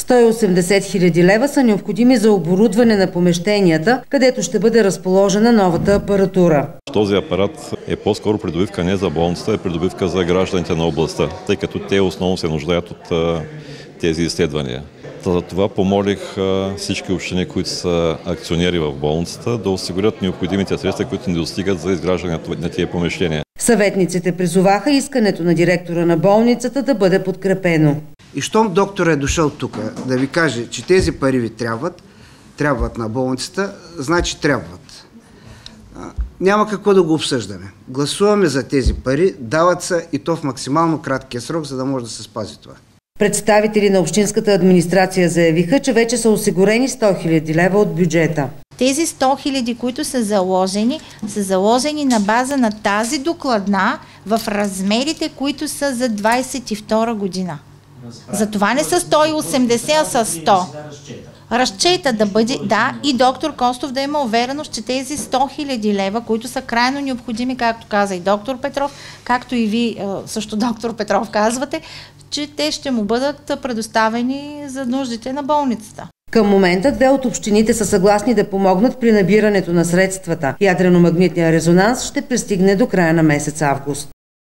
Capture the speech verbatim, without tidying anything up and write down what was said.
сто и осемдесет хиляди лева са необходими за оборудване на помещенията, където ще бъде разположена новата апаратура. Този апарат е по-скоро придобивка не за болницата, е придобивка за гражданите на областта, тъй като те основно се нуждаят от а, тези изследвания. За това помолих а, всички общини, които са акционери в болницата, да осигурят необходимите средства, които не достигат за изграждане на тези помещения. Съветниците призоваха искането на директора на болницата да бъде подкрепено. И щом доктор е дошъл тук да ви каже, че тези пари ви трябват, трябват на болницата, значи трябват. Няма какво да го обсъждаме. Гласуваме за тези пари, дават се и то в максимално краткия срок, за да може да се спази това. Представители на общинската администрация заявиха, че вече са осигурени сто хиляди лева от бюджета. Тези сто хиляди, които са заложени, са заложени на база на тази докладна в размерите, които са за двадесет и втора година. Затова не са сто и осемдесет, а са сто. Разчета да бъде, да, и доктор Костов да има увереност, че тези сто хиляди лева, които са крайно необходими, както каза и доктор Петров, както и ви също доктор Петров казвате, че те ще му бъдат предоставени за нуждите на болницата. Към момента две от общините са съгласни да помогнат при набирането на средствата. Ядрено-магнитният резонанс ще пристигне до края на месец август.